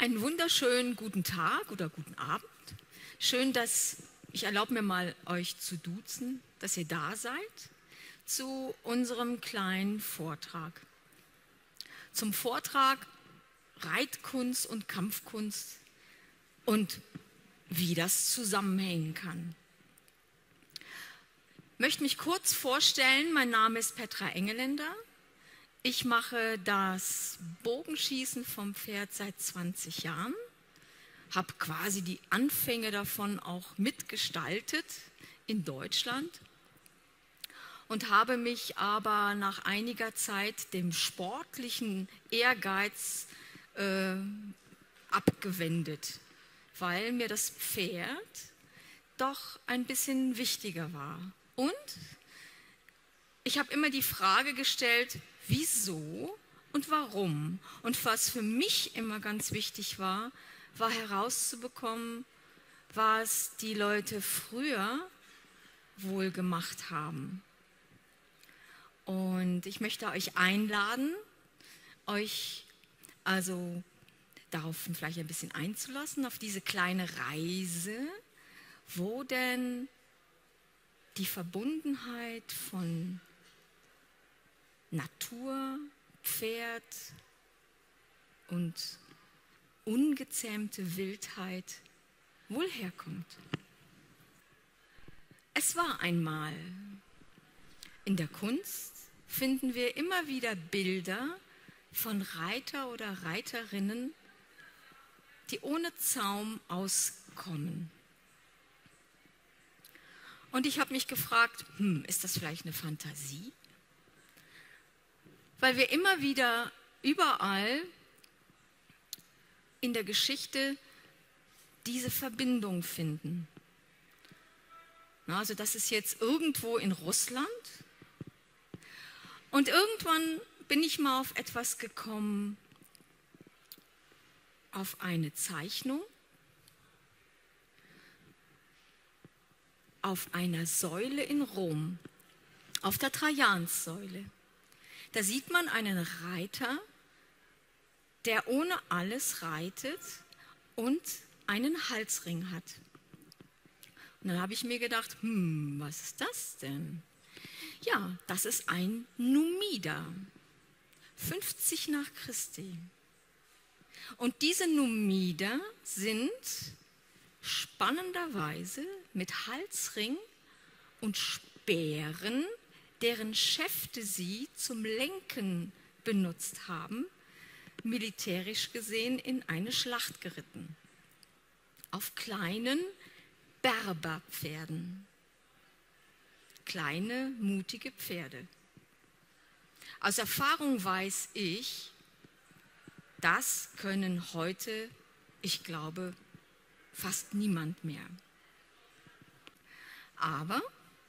Einen wunderschönen guten Tag oder guten Abend. Schön, ich erlaube mir mal, euch zu duzen, dass ihr da seid zu unserem kleinen Vortrag. Zum Vortrag Reitkunst und Kampfkunst und wie das zusammenhängen kann. Ich möchte mich kurz vorstellen, mein Name ist Petra Engeländer. Ich mache das Bogenschießen vom Pferd seit 20 Jahren, habe quasi die Anfänge davon auch mitgestaltet in Deutschland und habe mich aber nach einiger Zeit dem sportlichen Ehrgeiz abgewendet, weil mir das Pferd doch ein bisschen wichtiger war. Und ich habe immer die Frage gestellt, wieso und warum? Und was für mich immer ganz wichtig war, war herauszubekommen, was die Leute früher wohl gemacht haben. Und ich möchte euch einladen, euch also darauf vielleicht ein bisschen einzulassen, auf diese kleine Reise, wo denn die Verbundenheit von Natur, Pferd und ungezähmte Wildheit wohl herkommt. Es war einmal. In der Kunst finden wir immer wieder Bilder von Reiter oder Reiterinnen, die ohne Zaum auskommen. Und ich habe mich gefragt, ist das vielleicht eine Fantasie? Weil wir immer wieder überall in der Geschichte diese Verbindung finden. Also das ist jetzt irgendwo in Russland. Und irgendwann bin ich mal auf etwas gekommen, auf eine Zeichnung, auf einer Säule in Rom, auf der Trajanssäule. Da sieht man einen Reiter, der ohne alles reitet und einen Halsring hat. Und dann habe ich mir gedacht, was ist das denn? Ja, das ist ein Numider, 50 nach Christi. Und diese Numider sind spannenderweise mit Halsring und Speeren, deren Schäfte sie zum Lenken benutzt haben, militärisch gesehen in eine Schlacht geritten. Auf kleinen Berberpferden. Kleine, mutige Pferde. Aus Erfahrung weiß ich, das können heute, ich glaube, fast niemand mehr. Aber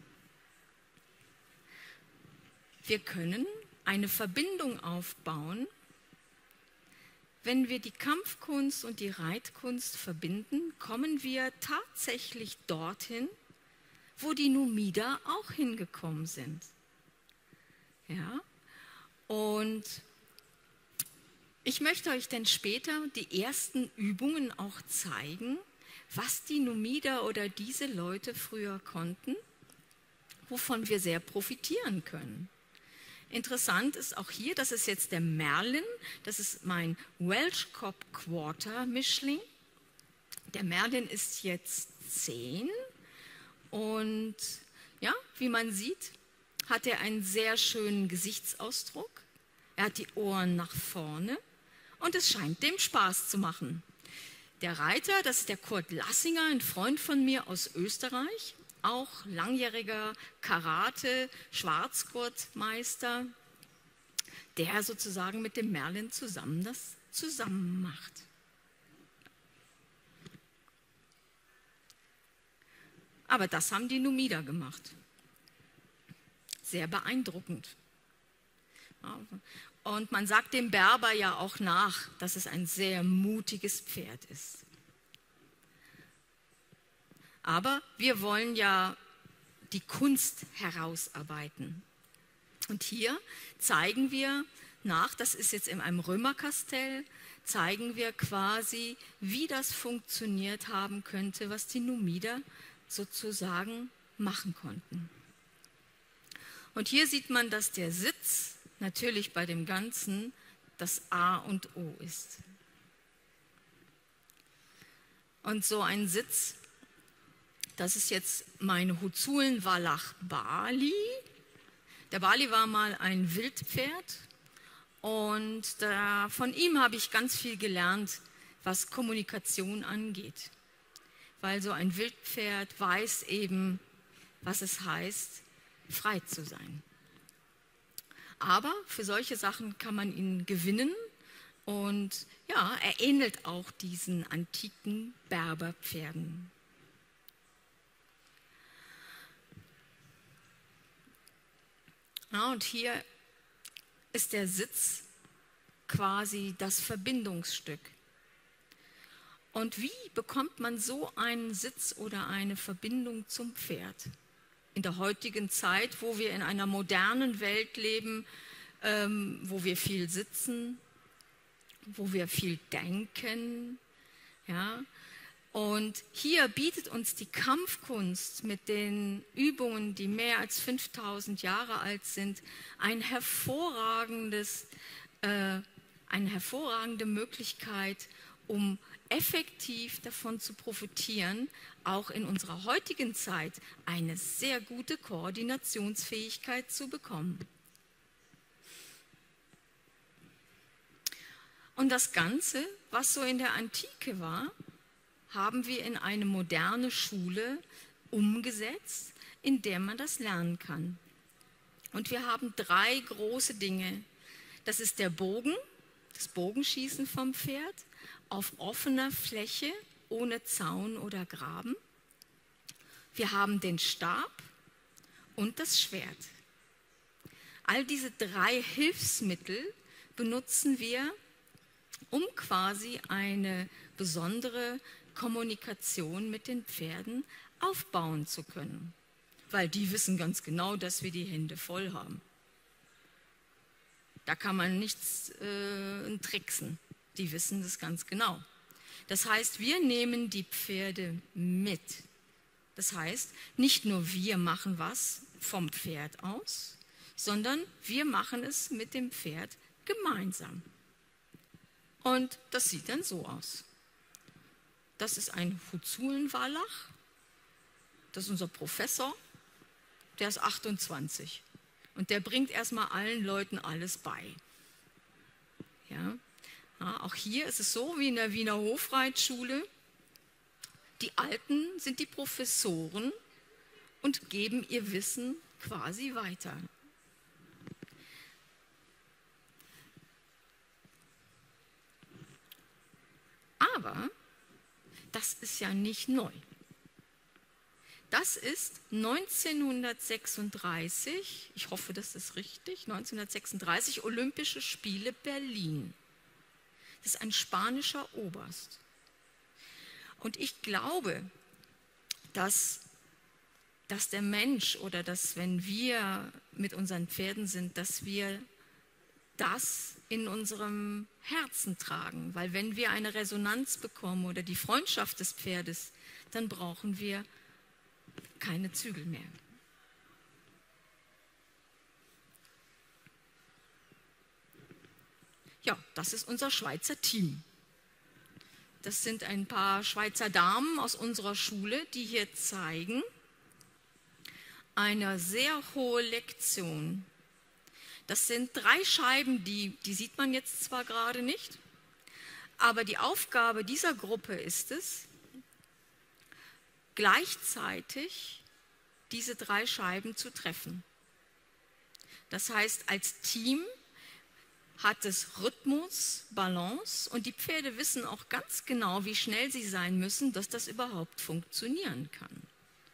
wir können eine Verbindung aufbauen, wenn wir die Kampfkunst und die Reitkunst verbinden, kommen wir tatsächlich dorthin, wo die Numider auch hingekommen sind. Ja? Und ich möchte euch dann später die ersten Übungen auch zeigen, was die Numider oder diese Leute früher konnten, wovon wir sehr profitieren können. Interessant ist auch hier, das ist jetzt der Merlin, das ist mein Welsh Cob Quarter Mischling. Der Merlin ist jetzt 10 und ja, wie man sieht, hat er einen sehr schönen Gesichtsausdruck. Er hat die Ohren nach vorne und es scheint dem Spaß zu machen. Der Reiter, das ist der Kurt Lassinger, ein Freund von mir aus Österreich, auch langjähriger Karate-Schwarzgurtmeister, der sozusagen mit dem Merlin zusammen das macht. Aber das haben die Numider gemacht. Sehr beeindruckend. Und man sagt dem Berber ja auch nach, dass es ein sehr mutiges Pferd ist. Aber wir wollen ja die Kunst herausarbeiten. Und hier zeigen wir nach, das ist jetzt in einem Römerkastell, zeigen wir quasi, wie das funktioniert haben könnte, was die Numider sozusagen machen konnten. Und hier sieht man, dass der Sitz natürlich bei dem Ganzen das A und O ist. Und so ein Sitz, das ist jetzt meine Huzulen Wallach Bali. Der Bali war mal ein Wildpferd und von ihm habe ich ganz viel gelernt, was Kommunikation angeht. Weil so ein Wildpferd weiß eben, was es heißt, frei zu sein. Aber für solche Sachen kann man ihn gewinnen und ja, er ähnelt auch diesen antiken Berberpferden. Ja, und hier ist der Sitz quasi das Verbindungsstück. Und wie bekommt man so einen Sitz oder eine Verbindung zum Pferd? In der heutigen Zeit, wo wir in einer modernen Welt leben, wo wir viel sitzen, wo wir viel denken, ja. Und hier bietet uns die Kampfkunst mit den Übungen, die mehr als 5000 Jahre alt sind, eine hervorragende Möglichkeit, um effektiv davon zu profitieren, auch in unserer heutigen Zeit eine sehr gute Koordinationsfähigkeit zu bekommen. Und das Ganze, was so in der Antike war, haben wir in eine moderne Schule umgesetzt, in der man das lernen kann. Und wir haben 3 große Dinge. Das ist der Bogen, das Bogenschießen vom Pferd, auf offener Fläche, ohne Zaun oder Graben. Wir haben den Stab und das Schwert. All diese 3 Hilfsmittel benutzen wir, um quasi eine besondere Kommunikation mit den Pferden aufbauen zu können. Weil die wissen ganz genau, dass wir die Hände voll haben. Da kann man nichts tricksen. Die wissen das ganz genau. Das heißt, wir nehmen die Pferde mit. Das heißt, nicht nur wir machen was vom Pferd aus, sondern wir machen es mit dem Pferd gemeinsam. Und das sieht dann so aus. Das ist ein Huzulen-Wallach. Das ist unser Professor. Der ist 28. Und der bringt erstmal allen Leuten alles bei. Ja. Ja, auch hier ist es so wie in der Wiener Hofreitschule. Die Alten sind die Professoren und geben ihr Wissen quasi weiter. Aber das ist ja nicht neu. Das ist 1936, ich hoffe, das ist richtig, 1936 Olympische Spiele Berlin. Das ist ein spanischer Oberst. Und ich glaube, dass der Mensch oder dass, wenn wir mit unseren Pferden sind, dass wir das in unserem Herzen tragen. Weil wenn wir eine Resonanz bekommen oder die Freundschaft des Pferdes, dann brauchen wir keine Zügel mehr. Ja, das ist unser Schweizer Team. Das sind ein paar Schweizer Damen aus unserer Schule, die hier zeigen eine sehr hohe Lektion. Das sind 3 Scheiben, die sieht man jetzt zwar gerade nicht, aber die Aufgabe dieser Gruppe ist es, gleichzeitig diese 3 Scheiben zu treffen. Das heißt, als Team hat es Rhythmus, Balance und die Pferde wissen auch ganz genau, wie schnell sie sein müssen, dass das überhaupt funktionieren kann.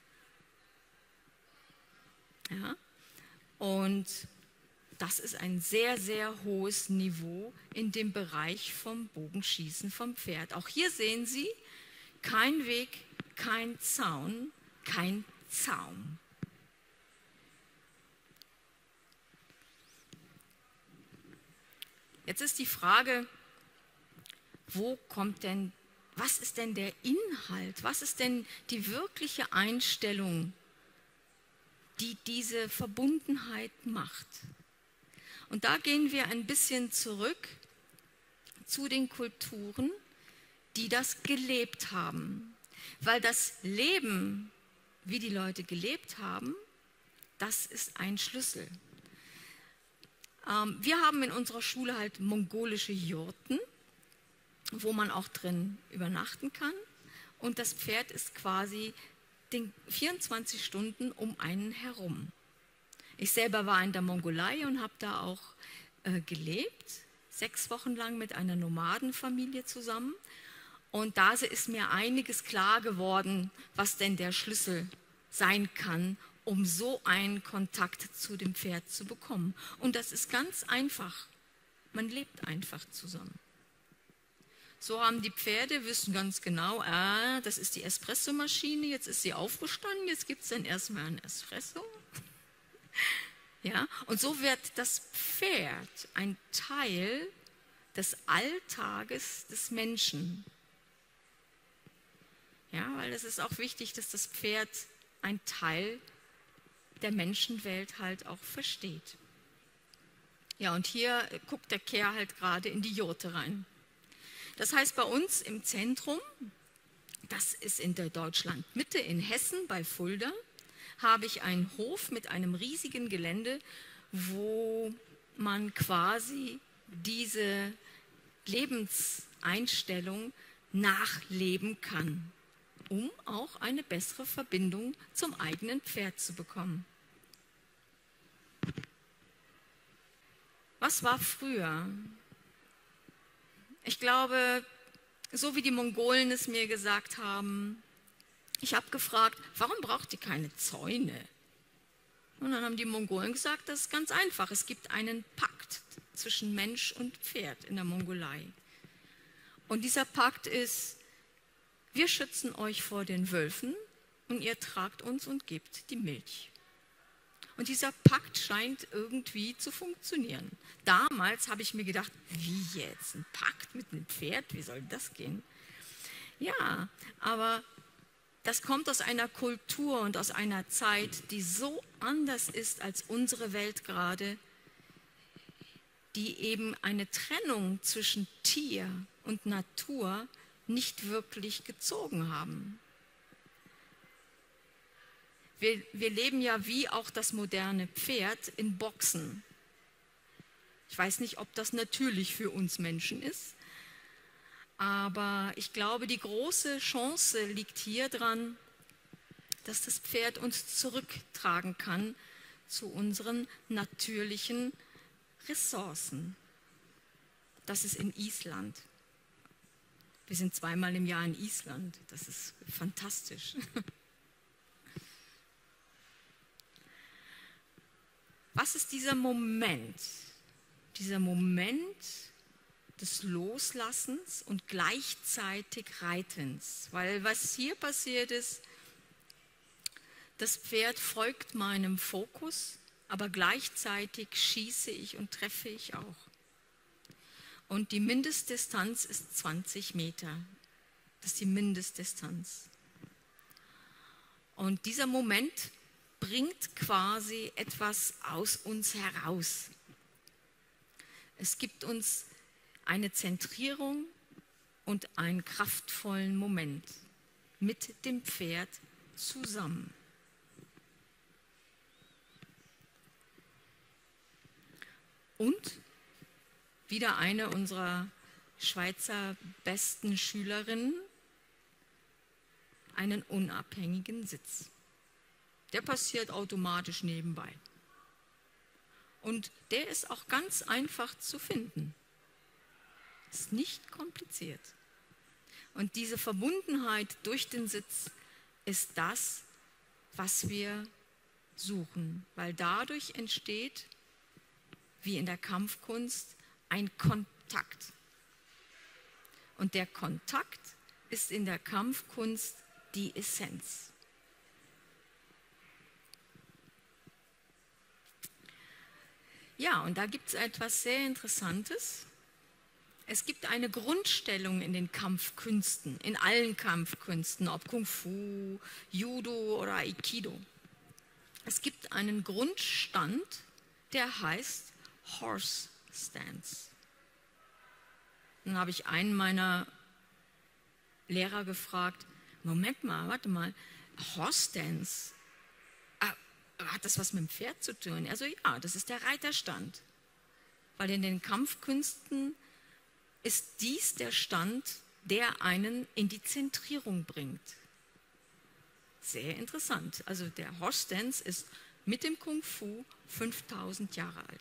Ja? Und das ist ein sehr, sehr hohes Niveau in dem Bereich vom Bogenschießen vom Pferd. Auch hier sehen Sie, kein Weg, kein Zaun, kein Zaum. Jetzt ist die Frage, wo kommt denn, was ist denn der Inhalt, was ist denn die wirkliche Einstellung, die diese Verbundenheit macht. Und da gehen wir ein bisschen zurück zu den Kulturen, die das gelebt haben. Weil das Leben, wie die Leute gelebt haben, das ist ein Schlüssel. Wir haben in unserer Schule halt mongolische Jurten, wo man auch drin übernachten kann. Und das Pferd ist quasi 24 Stunden um einen herum. Ich selber war in der Mongolei und habe da auch gelebt, 6 Wochen lang mit einer Nomadenfamilie zusammen. Und da ist mir einiges klar geworden, was denn der Schlüssel sein kann, um so einen Kontakt zu dem Pferd zu bekommen. Und das ist ganz einfach. Man lebt einfach zusammen. So haben die Pferde, wissen ganz genau, das ist die Espressomaschine, jetzt ist sie aufgestanden, jetzt gibt es dann erstmal einen Espresso. Ja, und so wird das Pferd ein Teil des Alltages des Menschen. Ja, weil es ist auch wichtig, dass das Pferd ein Teil der Menschenwelt halt auch versteht. Ja, und hier guckt der Kerl halt gerade in die Jurte rein. Das heißt, bei uns im Zentrum, das ist in der Deutschlandmitte in Hessen bei Fulda, habe ich einen Hof mit einem riesigen Gelände, wo man quasi diese Lebenseinstellung nachleben kann, um auch eine bessere Verbindung zum eigenen Pferd zu bekommen. Was war früher? Ich glaube, so wie die Mongolen es mir gesagt haben, ich habe gefragt, warum braucht ihr keine Zäune? Und dann haben die Mongolen gesagt, das ist ganz einfach. Es gibt einen Pakt zwischen Mensch und Pferd in der Mongolei. Und dieser Pakt ist, wir schützen euch vor den Wölfen und ihr tragt uns und gebt die Milch. Und dieser Pakt scheint irgendwie zu funktionieren. Damals habe ich mir gedacht, wie jetzt, ein Pakt mit einem Pferd, wie soll das gehen? Ja, aber das kommt aus einer Kultur und aus einer Zeit, die so anders ist als unsere Welt gerade, die eben eine Trennung zwischen Tier und Natur nicht wirklich gezogen haben. Wir leben ja wie auch das moderne Pferd in Boxen. Ich weiß nicht, ob das natürlich für uns Menschen ist, aber ich glaube, die große Chance liegt hier dran, dass das Pferd uns zurücktragen kann zu unseren natürlichen Ressourcen. Das ist in Island. Wir sind 2-mal im Jahr in Island. Das ist fantastisch. Was ist dieser Moment des Loslassens und gleichzeitig Reitens? Weil was hier passiert ist, das Pferd folgt meinem Fokus, aber gleichzeitig schieße ich und treffe ich auch. Und die Mindestdistanz ist 20 Meter. Das ist die Mindestdistanz. Und dieser Moment bringt quasi etwas aus uns heraus. Es gibt uns eine Zentrierung und einen kraftvollen Moment mit dem Pferd zusammen. Und wieder eine unserer Schweizer besten Schülerinnen, einen unabhängigen Sitz. Der passiert automatisch nebenbei. Und der ist auch ganz einfach zu finden. Ist nicht kompliziert. Und diese Verbundenheit durch den Sitz ist das, was wir suchen. Weil dadurch entsteht, wie in der Kampfkunst, ein Kontakt. Und der Kontakt ist in der Kampfkunst die Essenz. Ja, und da gibt es etwas sehr Interessantes. Es gibt eine Grundstellung in den Kampfkünsten, in allen Kampfkünsten, ob Kung Fu, Judo oder Aikido. Es gibt einen Grundstand, der heißt Horse Stance. Dann habe ich einen meiner Lehrer gefragt, Moment mal, warte mal, Horse Stance, hat das was mit dem Pferd zu tun? Also ja, das ist der Reiterstand. Weil in den Kampfkünsten ist dies der Stand, der einen in die Zentrierung bringt. Sehr interessant. Also der Horse Stance ist mit dem Kung Fu 5000 Jahre alt.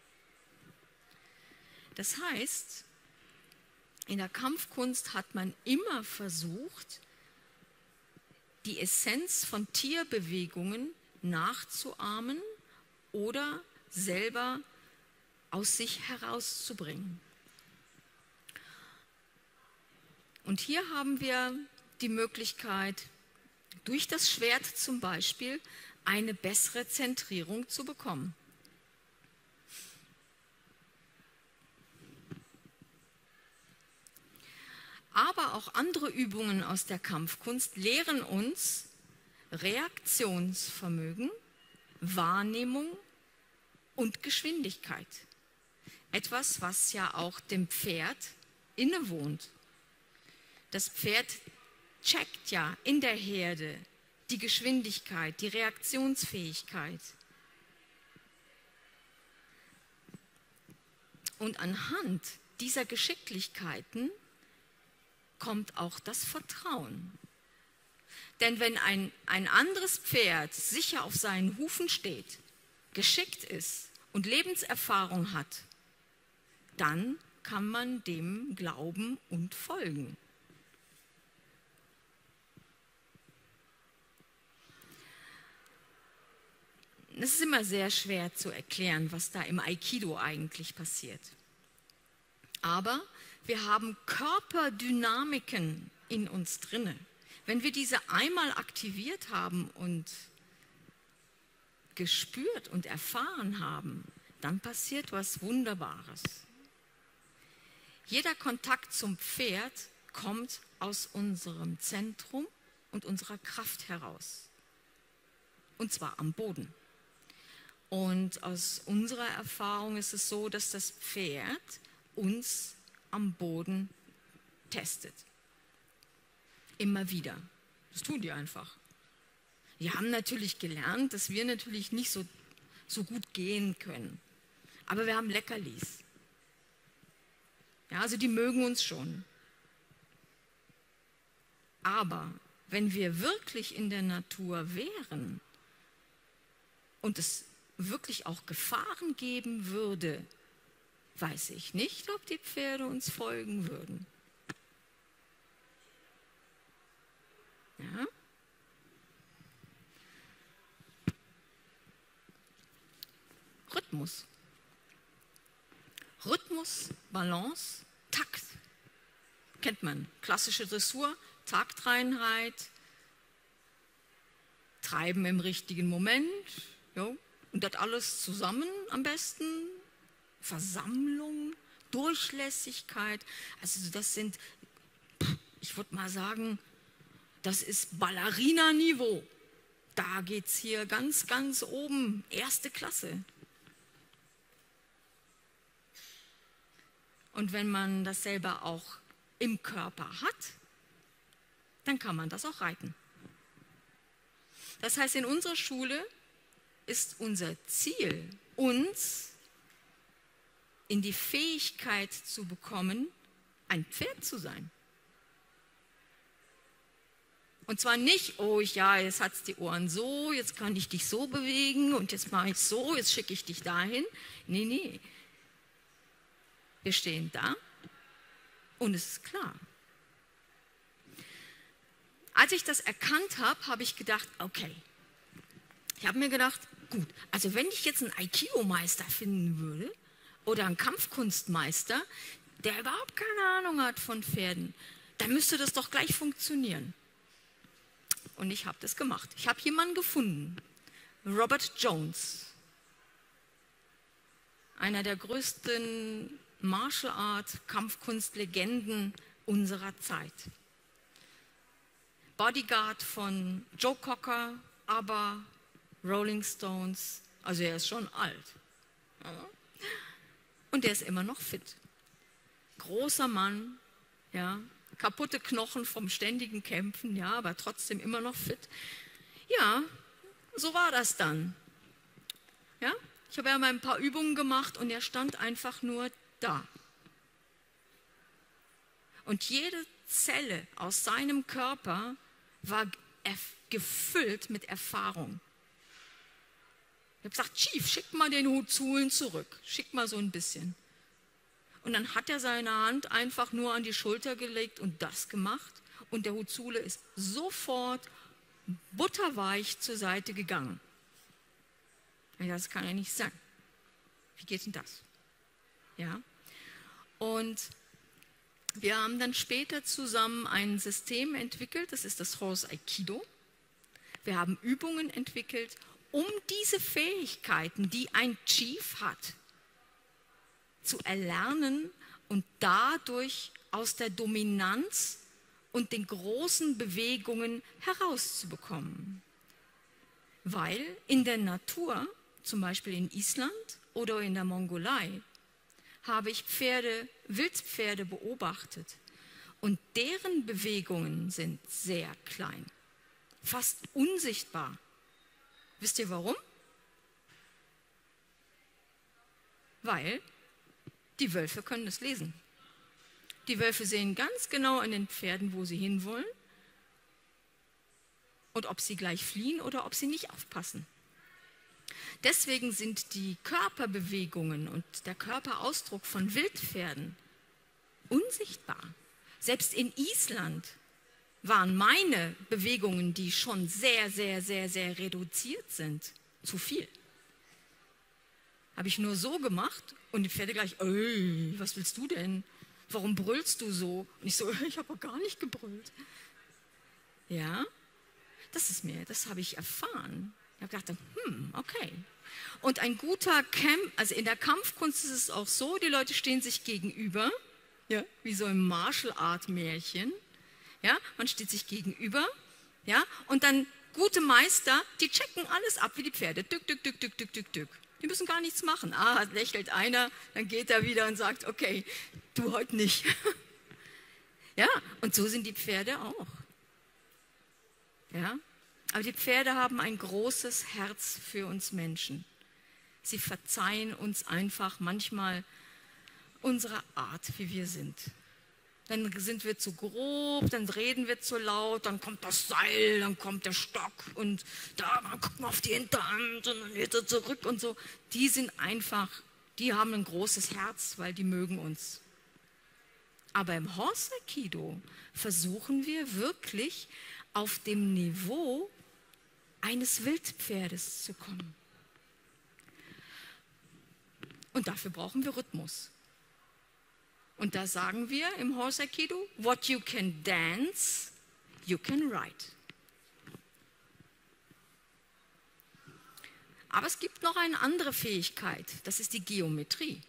Das heißt, in der Kampfkunst hat man immer versucht, die Essenz von Tierbewegungen nachzuahmen oder selber aus sich herauszubringen. Und hier haben wir die Möglichkeit, durch das Schwert zum Beispiel eine bessere Zentrierung zu bekommen. Aber auch andere Übungen aus der Kampfkunst lehren uns Reaktionsvermögen, Wahrnehmung und Geschwindigkeit. Etwas, was ja auch dem Pferd innewohnt. Das Pferd checkt ja in der Herde die Geschwindigkeit, die Reaktionsfähigkeit. Und anhand dieser Geschicklichkeiten kommt auch das Vertrauen. Denn wenn ein anderes Pferd sicher auf seinen Hufen steht, geschickt ist und Lebenserfahrung hat, dann kann man dem glauben und folgen. Es ist immer sehr schwer zu erklären, was da im Aikido eigentlich passiert. Aber wir haben Körperdynamiken in uns drinne. Wenn wir diese einmal aktiviert haben und gespürt und erfahren haben, dann passiert was Wunderbares. Jeder Kontakt zum Pferd kommt aus unserem Zentrum und unserer Kraft heraus. Und zwar am Boden. Und aus unserer Erfahrung ist es so, dass das Pferd uns am Boden testet. Immer wieder. Das tun die einfach. Die haben natürlich gelernt, dass wir natürlich nicht so gut gehen können. Aber wir haben Leckerlis. Ja, also die mögen uns schon. Aber wenn wir wirklich in der Natur wären und es wirklich auch Gefahren geben würde, weiß ich nicht, ob die Pferde uns folgen würden. Ja? Rhythmus. Rhythmus, Balance, Takt. Kennt man. Klassische Dressur, Taktreinheit, Treiben im richtigen Moment. Jo. Und das alles zusammen am besten. Versammlung, Durchlässigkeit. Also das sind, ich würde mal sagen, das ist Ballerina-Niveau. Da geht es hier ganz, ganz oben, erste Klasse. Und wenn man das selber auch im Körper hat, dann kann man das auch reiten. Das heißt, in unserer Schule ist unser Ziel, uns in die Fähigkeit zu bekommen, ein Pferd zu sein. Und zwar nicht, oh ja, jetzt hat es die Ohren so, jetzt kann ich dich so bewegen und jetzt mache ich so, jetzt schicke ich dich dahin. Nee, nee. Wir stehen da und es ist klar. Als ich das erkannt habe, habe ich gedacht, okay. Ich habe mir gedacht, gut, also wenn ich jetzt einen Aikido-Meister finden würde oder einen Kampfkunstmeister, der überhaupt keine Ahnung hat von Pferden, dann müsste das doch gleich funktionieren. Und ich habe das gemacht. Ich habe jemanden gefunden, Robert Jones, einer der größten Martial Art, Kampfkunstlegenden unserer Zeit. Bodyguard von Joe Cocker, ABBA, Rolling Stones, also er ist schon alt. Ja. Und der ist immer noch fit. Großer Mann, ja, kaputte Knochen vom ständigen Kämpfen, ja, aber trotzdem immer noch fit. Ja, so war das dann. Ja, ich habe ja mal ein paar Übungen gemacht und er stand einfach nur da. Und jede Zelle aus seinem Körper war gefüllt mit Erfahrung. Ich habe gesagt, Chief, schick mal den Huzulen zurück. Schick mal so ein bisschen. Und dann hat er seine Hand einfach nur an die Schulter gelegt und das gemacht. Und der Huzule ist sofort butterweich zur Seite gegangen. Das kann ja nicht sein. Wie geht denn das? Ja. Und wir haben dann später zusammen ein System entwickelt, das ist das Horse Aikido. Wir haben Übungen entwickelt, um diese Fähigkeiten, die ein Chief hat, zu erlernen und dadurch aus der Dominanz und den großen Bewegungen herauszubekommen. Weil in der Natur, zum Beispiel in Island oder in der Mongolei, habe ich Wildpferde beobachtet und deren Bewegungen sind sehr klein, fast unsichtbar. Wisst ihr warum? Weil die Wölfe können es lesen. Die Wölfe sehen ganz genau an den Pferden, wo sie hinwollen und ob sie gleich fliehen oder ob sie nicht aufpassen. Deswegen sind die Körperbewegungen und der Körperausdruck von Wildpferden unsichtbar. Selbst in Island waren meine Bewegungen, die schon sehr, sehr, sehr, sehr reduziert sind, zu viel. Habe ich nur so gemacht und die Pferde gleich, ey, was willst du denn? Warum brüllst du so? Und ich so, ich habe gar nicht gebrüllt. Ja, das habe ich erfahren. Ich habe gedacht, okay. Und ein guter also in der Kampfkunst ist es auch so, die Leute stehen sich gegenüber, ja, wie so im Martial Art Märchen. Ja, man steht sich gegenüber, ja, und dann gute Meister, die checken alles ab wie die Pferde. Dück, dück, dück, dück, dück, dück, dück. Die müssen gar nichts machen. Lächelt einer, dann geht er wieder und sagt, okay, du heute nicht. Ja, und so sind die Pferde auch. Ja, aber die Pferde haben ein großes Herz für uns Menschen. Sie verzeihen uns einfach manchmal unsere Art, wie wir sind. Dann sind wir zu grob, dann reden wir zu laut, dann kommt das Seil, dann kommt der Stock und da gucken wir auf die Hinterhand und dann geht er zurück und so. Die sind einfach, die haben ein großes Herz, weil die mögen uns. Aber im Horse Aikido versuchen wir wirklich auf dem Niveau eines Wildpferdes zu kommen. Und dafür brauchen wir Rhythmus. Und da sagen wir im Horse Aikido, what you can dance, you can ride. Aber es gibt noch eine andere Fähigkeit, das ist die Geometrie.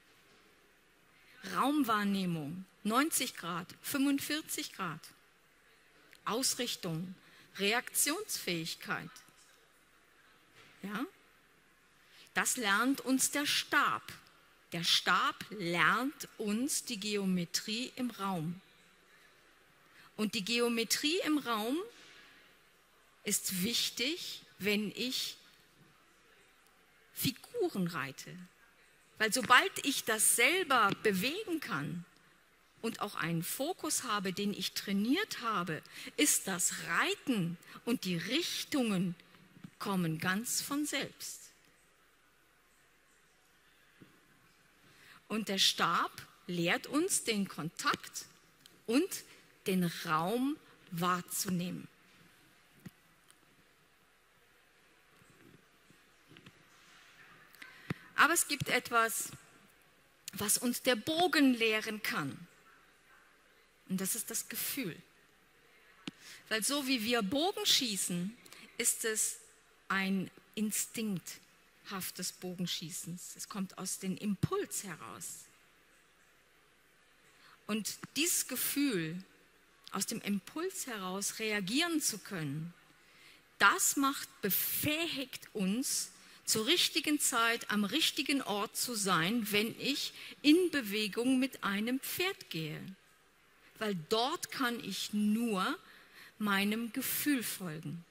Raumwahrnehmung, 90 Grad, 45 Grad. Ausrichtung, Reaktionsfähigkeit. Ja? Das lernt uns der Stab. Der Stab lernt uns die Geometrie im Raum. Und die Geometrie im Raum ist wichtig, wenn ich Figuren reite. Weil sobald ich das selber bewegen kann und auch einen Fokus habe, den ich trainiert habe, ist das Reiten und die Richtungen kommen ganz von selbst. Und der Stab lehrt uns den Kontakt und den Raum wahrzunehmen. Aber es gibt etwas, was uns der Bogen lehren kann. Und das ist das Gefühl. Weil so wie wir Bogen schießen, ist es ein instinkthaftes Bogenschießen. Es kommt aus dem Impuls heraus. Und dieses Gefühl, aus dem Impuls heraus reagieren zu können, das befähigt uns, zur richtigen Zeit am richtigen Ort zu sein, wenn ich in Bewegung mit einem Pferd gehe. Weil dort kann ich nur meinem Gefühl folgen.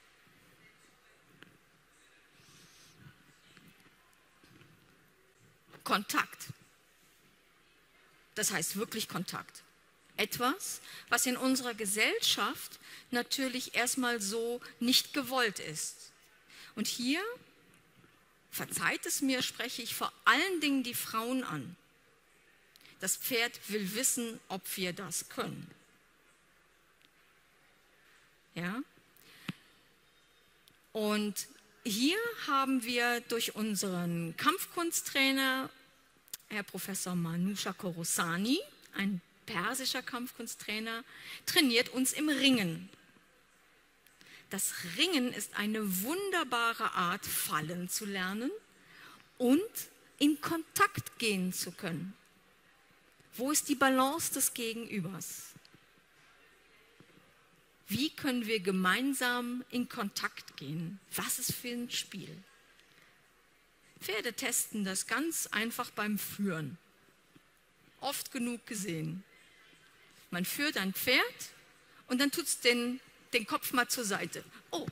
Kontakt. Das heißt wirklich Kontakt. Etwas, was in unserer Gesellschaft natürlich erstmal so nicht gewollt ist. Und hier, verzeiht es mir, spreche ich vor allen Dingen die Frauen an. Das Pferd will wissen, ob wir das können. Ja? Und hier haben wir durch unseren Kampfkunsttrainer, Herr Professor Manusha Khorosani, ein persischer Kampfkunsttrainer, trainiert uns im Ringen. Das Ringen ist eine wunderbare Art, fallen zu lernen und in Kontakt gehen zu können. Wo ist die Balance des Gegenübers? Wie können wir gemeinsam in Kontakt gehen? Was ist für ein Spiel? Pferde testen das ganz einfach beim Führen. Oft genug gesehen. Man führt ein Pferd und dann tut es den Kopf mal zur Seite. Oh,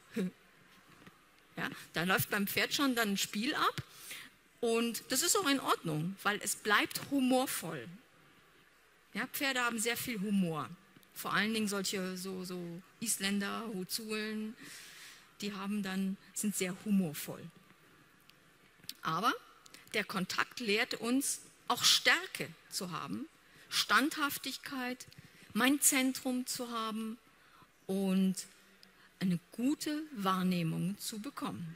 ja, da läuft beim Pferd schon dann ein Spiel ab und das ist auch in Ordnung, weil es bleibt humorvoll. Ja, Pferde haben sehr viel Humor. Vor allen Dingen solche so Isländer, Huzulen, die sind sehr humorvoll. Aber der Kontakt lehrt uns auch Stärke zu haben, Standhaftigkeit, mein Zentrum zu haben und eine gute Wahrnehmung zu bekommen.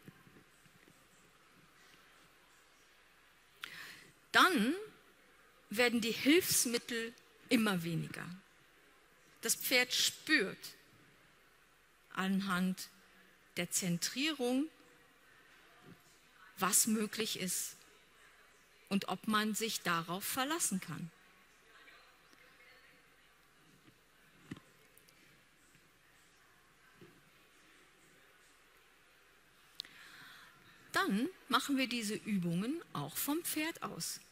Dann werden die Hilfsmittel immer weniger. Das Pferd spürt anhand der Zentrierung, was möglich ist und ob man sich darauf verlassen kann. Dann machen wir diese Übungen auch vom Pferd aus.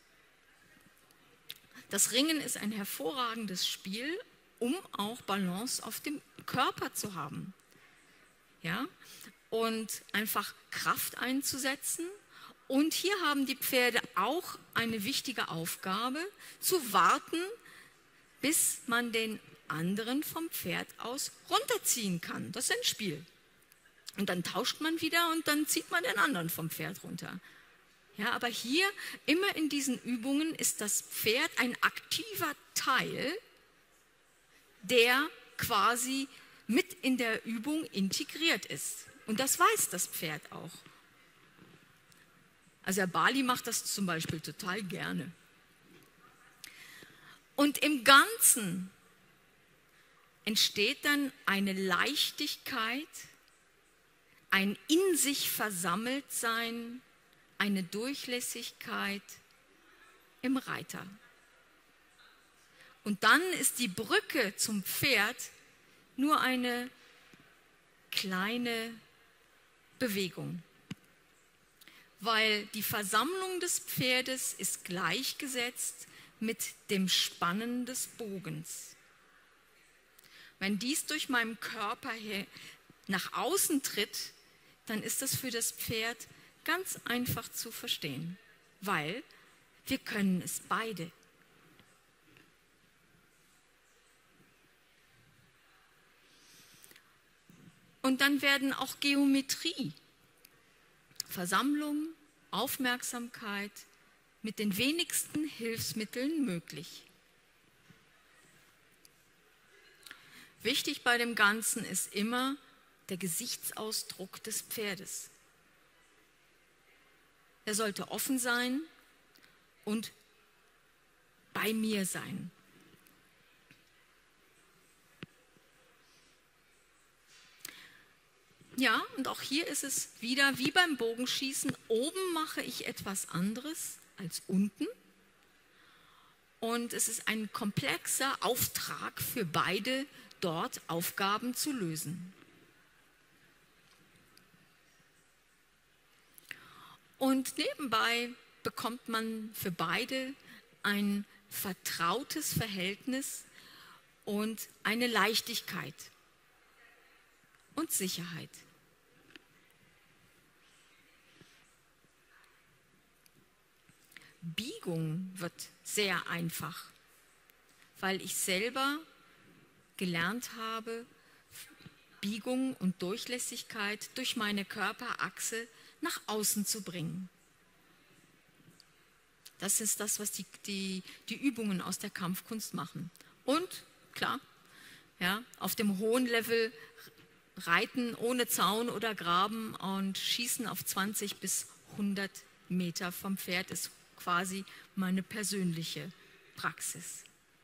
Das Ringen ist ein hervorragendes Spiel, um auch Balance auf dem Körper zu haben. Ja? Und einfach Kraft einzusetzen. Und hier haben die Pferde auch eine wichtige Aufgabe, zu warten, bis man den anderen vom Pferd aus runterziehen kann. Das ist ein Spiel. Und dann tauscht man wieder und dann zieht man den anderen vom Pferd runter. Ja, aber hier, immer in diesen Übungen, ist das Pferd ein aktiver Teil, der quasi mit in der Übung integriert ist. Und das weiß das Pferd auch. Also Herr Bali macht das zum Beispiel total gerne. Und im Ganzen entsteht dann eine Leichtigkeit, ein in sich versammelt sein, eine Durchlässigkeit im Reiter. Und dann ist die Brücke zum Pferd nur eine kleine Bewegung. Weil die Versammlung des Pferdes ist gleichgesetzt mit dem Spannen des Bogens. Wenn dies durch meinen Körper nach außen tritt, dann ist das für das Pferd ganz einfach zu verstehen, weil wir können es beide. Und dann werden auch Geometrie, Versammlung, Aufmerksamkeit mit den wenigsten Hilfsmitteln möglich. Wichtig bei dem Ganzen ist immer der Gesichtsausdruck des Pferdes. Er sollte offen sein und bei mir sein. Ja, und auch hier ist es wieder wie beim Bogenschießen. Oben mache ich etwas anderes als unten. Und es ist ein komplexer Auftrag für beide, dort Aufgaben zu lösen. Und nebenbei bekommt man für beide ein vertrautes Verhältnis und eine Leichtigkeit und Sicherheit. Biegung wird sehr einfach, weil ich selber gelernt habe, Biegung und Durchlässigkeit durch meine Körperachse nach außen zu bringen. Das ist das, was die Übungen aus der Kampfkunst machen. Und, klar, ja, auf dem hohen Level reiten ohne Zaun oder Graben und schießen auf 20 bis 100 Meter vom Pferd ist quasi meine persönliche Praxis.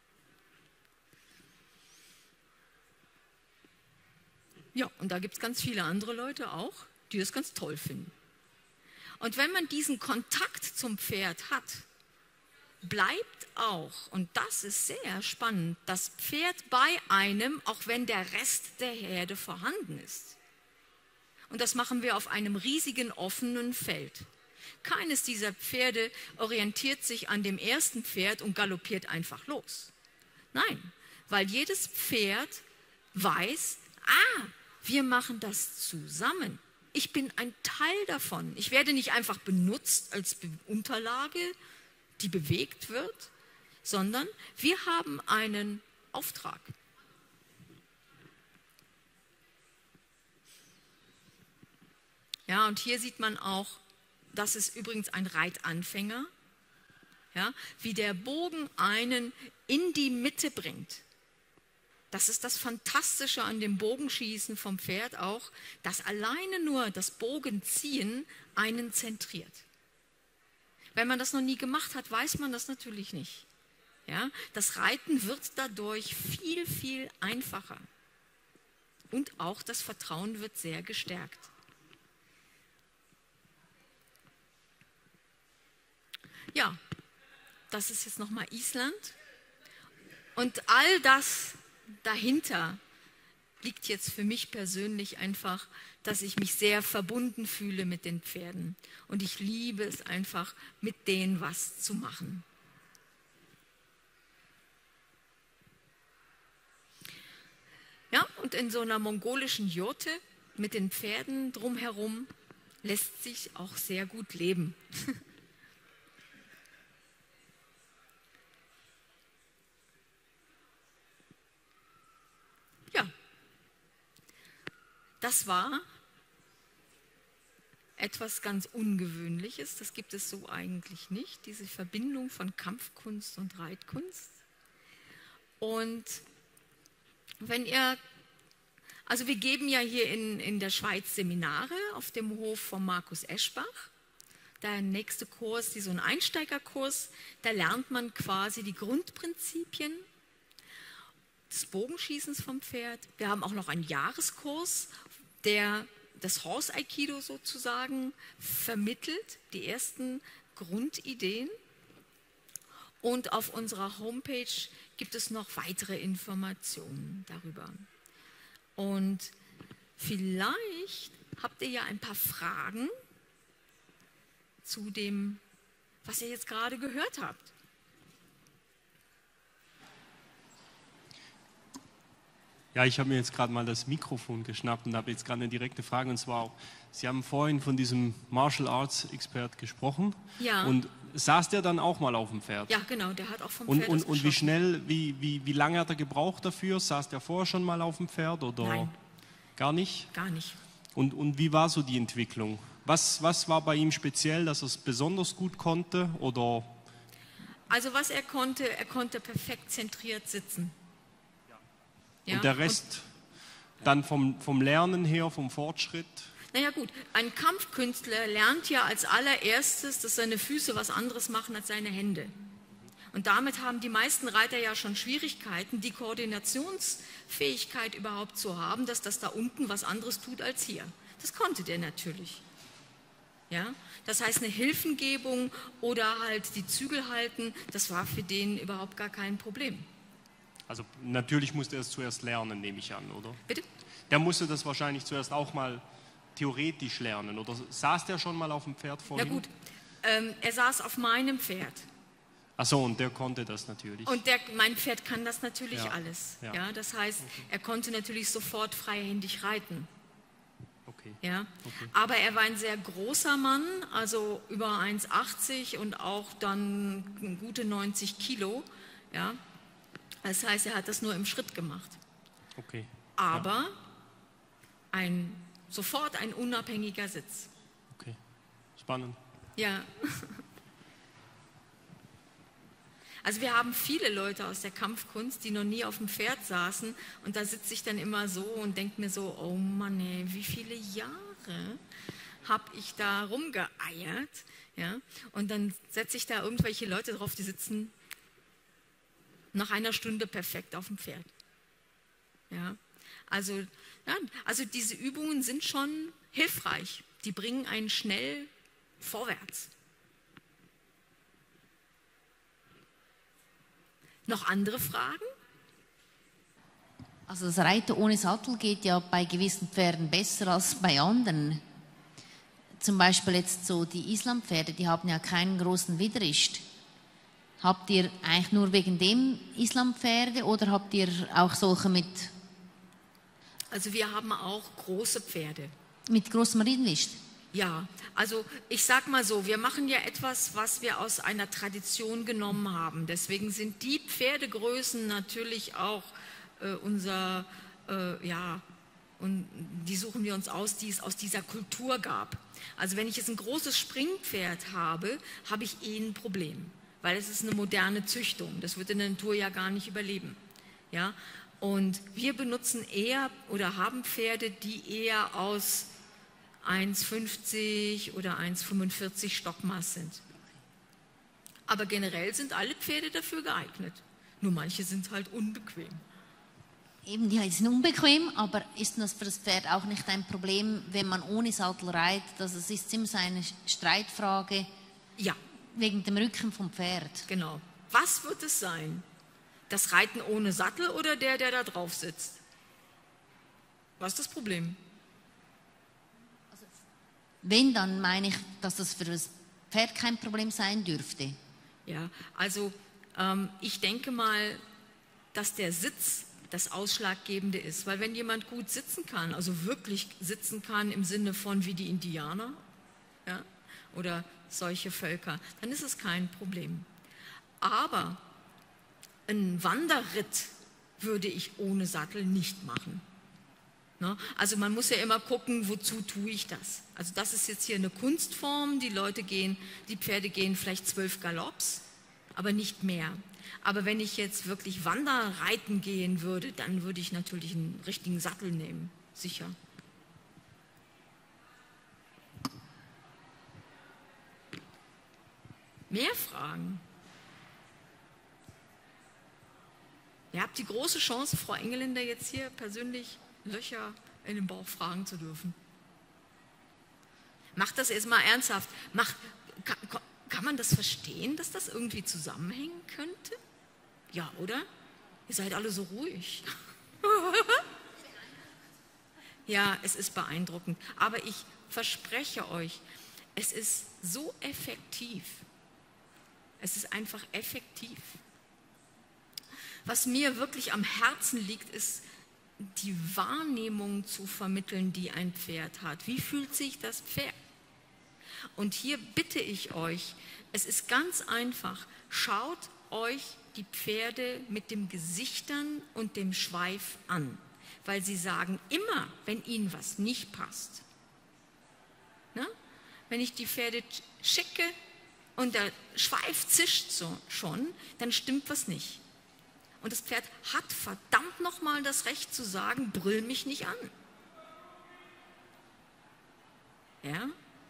Ja, und da gibt es ganz viele andere Leute auch, die das ganz toll finden. Und wenn man diesen Kontakt zum Pferd hat, bleibt auch, und das ist sehr spannend, das Pferd bei einem, auch wenn der Rest der Herde vorhanden ist. Und das machen wir auf einem riesigen offenen Feld. Keines dieser Pferde orientiert sich an dem ersten Pferd und galoppiert einfach los. Nein, weil jedes Pferd weiß, wir machen das zusammen. Ich bin ein Teil davon. Ich werde nicht einfach benutzt als Unterlage, die bewegt wird, sondern wir haben einen Auftrag. Ja, und hier sieht man auch, das ist übrigens ein Reitanfänger, ja, wie der Bogen einen in die Mitte bringt. Das ist das Fantastische an dem Bogenschießen vom Pferd auch, dass alleine nur das Bogenziehen einen zentriert. Wenn man das noch nie gemacht hat, weiß man das natürlich nicht. Ja, das Reiten wird dadurch viel, viel einfacher. Und auch das Vertrauen wird sehr gestärkt. Ja, das ist jetzt nochmal Island. Und all das dahinter liegt jetzt für mich persönlich einfach, dass ich mich sehr verbunden fühle mit den Pferden. Und ich liebe es einfach, mit denen was zu machen. Ja, und in so einer mongolischen Jurte mit den Pferden drumherum lässt sich auch sehr gut leben. Ja, das war etwas ganz Ungewöhnliches. Das gibt es so eigentlich nicht, diese Verbindung von Kampfkunst und Reitkunst. Und wenn ihr, also wir geben ja hier in der Schweiz Seminare auf dem Hof von Markus Eschbach. Der nächste Kurs, so ein Einsteigerkurs, da lernt man quasi die Grundprinzipien des Bogenschießens vom Pferd. Wir haben auch noch einen Jahreskurs, der das Horse Aikido sozusagen vermittelt, die ersten Grundideen. Und auf unserer Homepage gibt es noch weitere Informationen darüber. Und vielleicht habt ihr ja ein paar Fragen zu dem, was ihr jetzt gerade gehört habt. Ja, ich habe mir jetzt gerade mal das Mikrofon geschnappt und habe jetzt gerade eine direkte Frage. Und zwar, Sie haben vorhin von diesem Martial Arts Expert gesprochen. Ja. Und saß der dann auch mal auf dem Pferd? Ja, genau, der hat auch vom Und, Pferd und, und wie geschossen. schnell, wie lange hat er gebraucht dafür? Saß der vorher schon mal auf dem Pferd oder Nein. Gar nicht? Gar nicht. Und wie war so die Entwicklung? Was war bei ihm speziell, dass er es besonders gut konnte? Oder? Also was er konnte perfekt zentriert sitzen. Ja, und der Rest dann vom Lernen her, vom Fortschritt? Naja gut, ein Kampfkünstler lernt ja als allererstes, dass seine Füße was anderes machen als seine Hände. Und damit haben die meisten Reiter ja schon Schwierigkeiten, die Koordinationsfähigkeit überhaupt zu haben, dass das da unten was anderes tut als hier. Das konnte der natürlich. Ja? Das heißt, eine Hilfengebung oder halt die Zügel halten, das war für den überhaupt gar kein Problem. Also natürlich musste er es zuerst lernen, nehme ich an, oder? Bitte? Der musste das wahrscheinlich zuerst auch mal theoretisch lernen, oder saß der schon mal auf dem Pferd vorhin? Na gut, er saß auf meinem Pferd. Ach so, und der konnte das natürlich. Und mein Pferd kann das natürlich alles. Ja. Ja, das heißt, er konnte natürlich sofort freihändig reiten. Okay. Ja. Okay. Aber er war ein sehr großer Mann, also über 1,80 und auch dann gute 90 Kilo. Ja. Das heißt, er hat das nur im Schritt gemacht. Okay. Aber sofort ein unabhängiger Sitz. Okay, spannend. Ja. Also wir haben viele Leute aus der Kampfkunst, die noch nie auf dem Pferd saßen und da sitze ich dann immer so und denke mir so, oh Mann, ey, wie viele Jahre habe ich da rumgeeiert, ja? Und dann setze ich da irgendwelche Leute drauf, die sitzen nach einer Stunde perfekt auf dem Pferd. Ja? Also diese Übungen sind schon hilfreich, die bringen einen schnell vorwärts. Noch andere Fragen? Also das Reiten ohne Sattel geht ja bei gewissen Pferden besser als bei anderen. Zum Beispiel jetzt so die Islampferde, die haben ja keinen großen Widerrist. Habt ihr eigentlich nur wegen dem Islampferde oder habt ihr auch solche mit Also wir haben auch große Pferde. großem Ridenlist? Ja, also ich sag mal so, wir machen ja etwas, was wir aus einer Tradition genommen haben. Deswegen sind die Pferdegrößen natürlich auch und die suchen wir uns aus, die es aus dieser Kultur gab. Also wenn ich jetzt ein großes Springpferd habe, habe ich ein Problem, weil es ist eine moderne Züchtung. Das wird in der Natur ja gar nicht überleben. Ja? Und wir benutzen eher oder haben Pferde, die eher aus 1,50 oder 1,45 Stockmaß sind. Aber generell sind alle Pferde dafür geeignet. Nur manche sind halt unbequem. Eben, die sind unbequem, aber ist das für das Pferd auch nicht ein Problem, wenn man ohne Sattel reitet? Also es ist immer so eine Streitfrage Ja, wegen dem Rücken vom Pferd. genau. Was wird es sein? Das Reiten ohne Sattel oder der da drauf sitzt? Was ist das Problem? Wenn, dann meine ich, dass das für das Pferd kein Problem sein dürfte. Ja, also ich denke mal, dass der Sitz das Ausschlaggebende ist. Weil wenn jemand gut sitzen kann, also wirklich sitzen kann im Sinne von wie die Indianer, ja, oder solche Völker, dann ist es kein Problem. Aber einen Wanderritt würde ich ohne Sattel nicht machen. Ne? Also man muss ja immer gucken, wozu tue ich das? Also das ist jetzt hier eine Kunstform, die Pferde gehen vielleicht 12 Galopps, aber nicht mehr. Aber wenn ich jetzt wirklich Wanderreiten gehen würde, dann würde ich natürlich einen richtigen Sattel nehmen, sicher. Mehr Fragen? Ihr habt die große Chance, Frau Engeländer jetzt hier persönlich Löcher in den Bauch fragen zu dürfen. Macht das erstmal ernsthaft. Kann man das verstehen, dass das irgendwie zusammenhängen könnte? Ja, oder? Ihr seid alle so ruhig. Ja, es ist beeindruckend. Aber ich verspreche euch, es ist so effektiv. Es ist einfach effektiv. Was mir wirklich am Herzen liegt, ist die Wahrnehmung zu vermitteln, die ein Pferd hat. Wie fühlt sich das Pferd? Und hier bitte ich euch, es ist ganz einfach, schaut euch die Pferde mit dem Gesichtern und dem Schweif an, weil sie sagen immer, wenn ihnen was nicht passt. Na? Wenn ich die Pferde schicke und der Schweif zischt schon, dann stimmt was nicht. Und das Pferd hat verdammt nochmal das Recht zu sagen, brüll mich nicht an. Ja?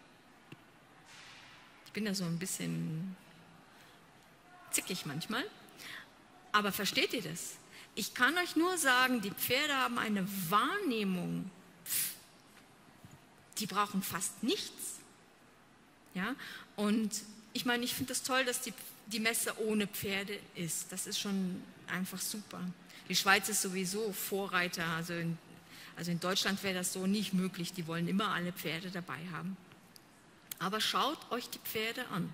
Ich bin da so ein bisschen zickig manchmal. Aber versteht ihr das? Ich kann euch nur sagen, die Pferde haben eine Wahrnehmung, die brauchen fast nichts. Ja? Und ich meine, ich finde es toll, dass die Messe ohne Pferde ist. Das ist schon einfach super. Die Schweiz ist sowieso Vorreiter, also in Deutschland wäre das so nicht möglich. Die wollen immer alle Pferde dabei haben. Aber schaut euch die Pferde an.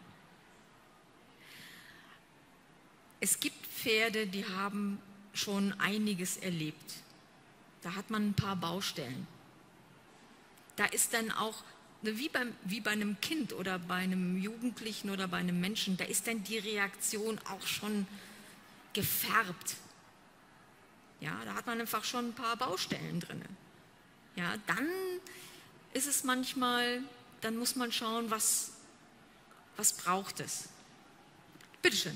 Es gibt Pferde, die haben schon einiges erlebt. Da hat man ein paar Baustellen. Da ist dann auch, wie bei einem Kind oder bei einem Jugendlichen oder bei einem Menschen, da ist dann die Reaktion auch schon gefärbt. Ja, da hat man einfach schon ein paar Baustellen drin. Ja, dann ist es manchmal, dann muss man schauen, was braucht es. Bitte schön.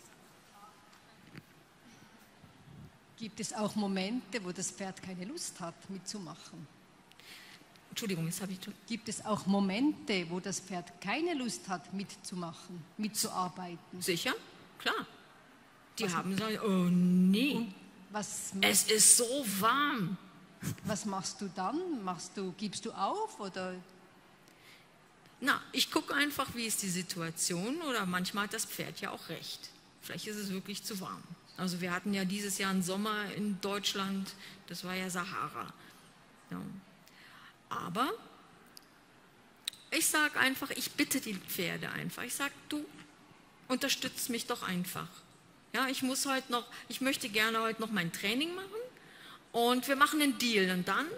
Gibt es auch Momente, wo das Pferd keine Lust hat, mitzumachen? Entschuldigung, jetzt habe ich... Gibt es auch Momente, wo das Pferd keine Lust hat, mitzumachen, mitzuarbeiten? Sicher, klar. Die haben gesagt, oh nee, Und es ist so warm. Was machst du dann? Gibst du auf oder? Na, ich gucke einfach, wie ist die Situation, oder manchmal hat das Pferd ja auch recht. Vielleicht ist es wirklich zu warm. Also wir hatten ja dieses Jahr einen Sommer in Deutschland, das war ja Sahara. Ja. Aber ich sage einfach, ich bitte die Pferde einfach. Ich sage, du unterstützt mich doch einfach. Ja, ich möchte gerne heute noch mein Training machen und wir machen einen Deal. Und dann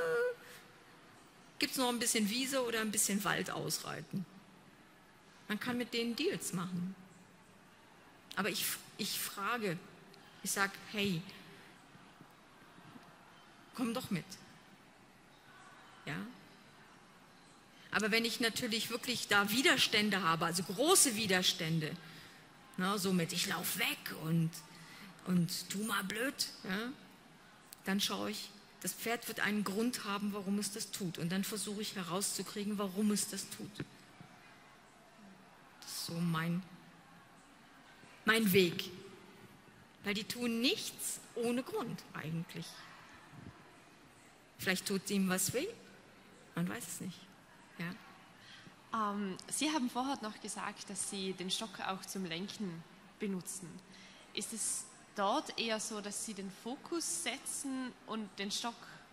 gibt es noch ein bisschen Wiese oder ein bisschen Wald ausreiten. Man kann mit denen Deals machen. Aber ich frage, ich sage, hey, komm doch mit. Ja? Aber wenn ich natürlich wirklich da Widerstände habe, also große Widerstände, so mit ich laufe weg und tu mal blöd, ja, dann schaue ich, das Pferd wird einen Grund haben, warum es das tut. Und dann versuche ich herauszukriegen, warum es das tut. Das ist so mein Weg. Weil die tun nichts ohne Grund eigentlich. Vielleicht tut ihm was weh, man weiß es nicht. Ja. Sie haben vorher noch gesagt, dass Sie den Stock auch zum Lenken benutzen. Ist es dort eher so, dass Sie den Fokus setzen und den Stock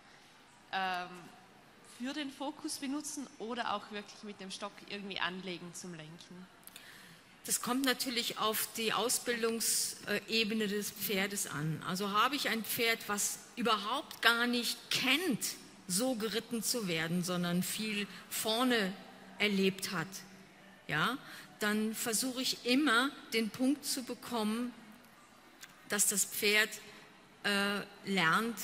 für den Fokus benutzen oder auch wirklich mit dem Stock irgendwie anlegen zum Lenken? Das kommt natürlich auf die Ausbildungsebene des Pferdes an. Also habe ich ein Pferd, was überhaupt gar nicht kennt, so geritten zu werden, sondern viel vorne erlebt hat, ja, dann versuche ich immer, den Punkt zu bekommen, dass das Pferd lernt,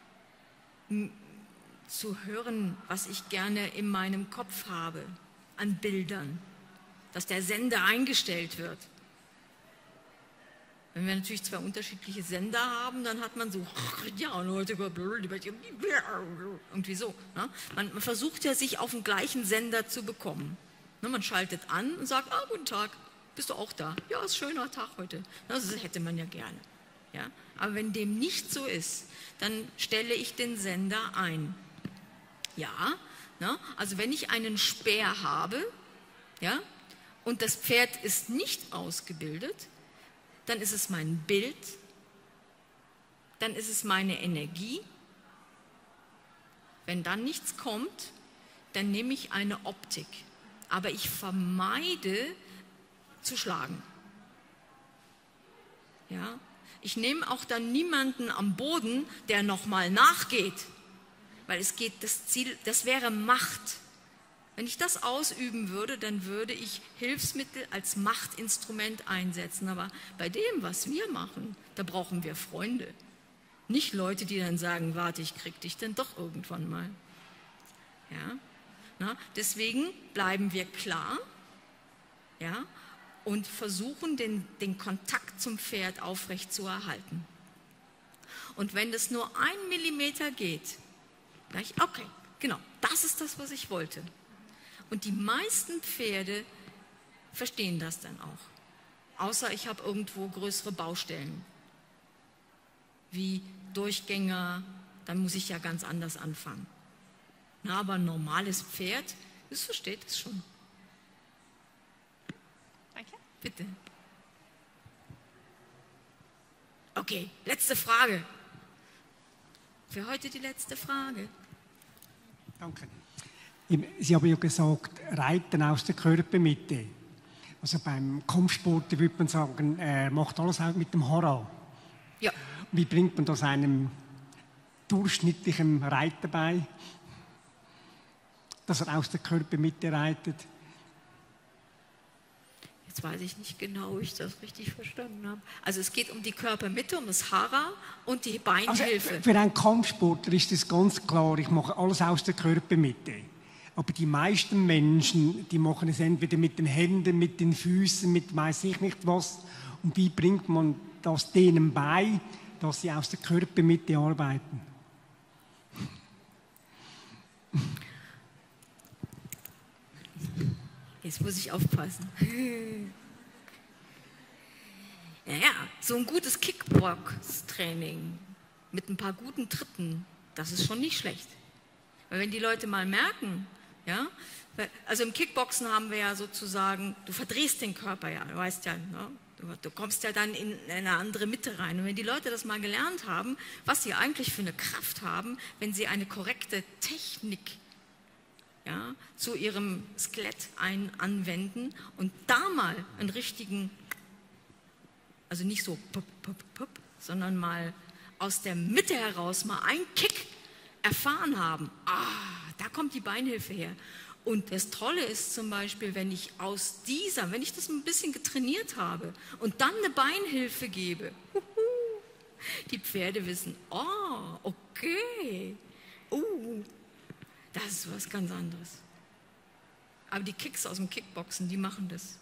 zu hören, was ich gerne in meinem Kopf habe, an Bildern, dass der Sender eingestellt wird. Wenn wir natürlich zwei unterschiedliche Sender haben, dann hat man so, ja, und heute irgendwie so. Ne? Man versucht ja, sich auf den gleichen Sender zu bekommen. Ne? Man schaltet an und sagt, guten Tag, bist du auch da? Ja, ist ein schöner Tag heute. Das hätte man ja gerne. Ja? Aber wenn dem nicht so ist, dann stelle ich den Sender ein. Ja, ne? Also wenn ich einen Speer habe, ja, und das Pferd ist nicht ausgebildet, dann ist es mein Bild, dann ist es meine Energie. Wenn dann nichts kommt, dann nehme ich eine Optik. Aber ich vermeide zu schlagen. Ja? Ich nehme auch dann niemanden am Boden, der nochmal nachgeht. Weil es geht, das Ziel, das wäre Macht. Wenn ich das ausüben würde, dann würde ich Hilfsmittel als Machtinstrument einsetzen. Aber bei dem, was wir machen, da brauchen wir Freunde. Nicht Leute, die dann sagen, warte, ich krieg dich dann doch irgendwann mal. Ja? Na, deswegen bleiben wir klar, ja, und versuchen, den Kontakt zum Pferd aufrecht zu erhalten. Und wenn das nur 1 Millimeter geht, sage ich, okay, genau, das ist das, was ich wollte. Und die meisten Pferde verstehen das dann auch. Außer ich habe irgendwo größere Baustellen. Wie Durchgänger, dann muss ich ja ganz anders anfangen. Na, aber ein normales Pferd, das versteht es schon. Bitte. Okay, letzte Frage. Für heute die letzte Frage. Danke. Sie haben ja gesagt, Reiten aus der Körpermitte. Also beim Kampfsport würde man sagen, er macht alles auch mit dem Hara. Ja. Wie bringt man das einem durchschnittlichen Reiter bei, dass er aus der Körpermitte reitet? Jetzt weiß ich nicht genau, ob ich das richtig verstanden habe. Also es geht um die Körpermitte, um das Hara und die Beinhilfe. Also für einen Kampfsportler ist es ganz klar, ich mache alles aus der Körpermitte. Aber die meisten Menschen, die machen es entweder mit den Händen, mit den Füßen, mit weiß ich nicht was. Und wie bringt man das denen bei, dass sie aus der Körpermitte arbeiten? Jetzt muss ich aufpassen. Naja, so ein gutes Kickbox-Training mit ein paar guten Tritten, das ist schon nicht schlecht. Weil wenn die Leute mal merken, ja, also im Kickboxen haben wir ja sozusagen, du verdrehst den Körper ja, du weißt ja, ne? Du kommst ja dann in eine andere Mitte rein. Und wenn die Leute das mal gelernt haben, was sie eigentlich für eine Kraft haben, wenn sie eine korrekte Technik zu ihrem Skelett anwenden und da mal einen richtigen, also nicht so pup, pup, pup, sondern mal aus der Mitte heraus mal einen Kick erfahren haben, da kommt die Beinhilfe her. Und das Tolle ist zum Beispiel, wenn ich wenn ich das ein bisschen getrainiert habe und dann eine Beinhilfe gebe, die Pferde wissen, okay, das ist was ganz anderes. Aber die Kicks aus dem Kickboxen, die machen das.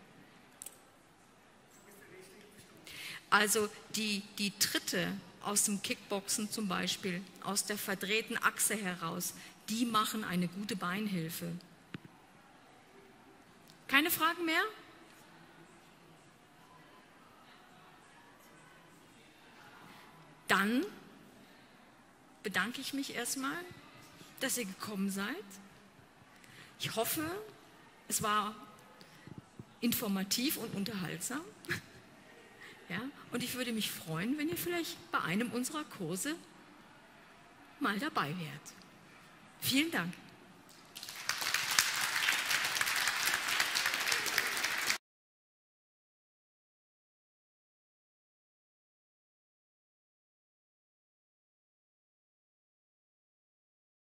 Also die Tritte aus dem Kickboxen zum Beispiel, aus der verdrehten Achse heraus, die machen eine gute Beinhilfe. Keine Fragen mehr? Dann bedanke ich mich erstmal, dass ihr gekommen seid. Ich hoffe, es war informativ und unterhaltsam. Ja, und ich würde mich freuen, wenn ihr vielleicht bei einem unserer Kurse mal dabei wärt. Vielen Dank.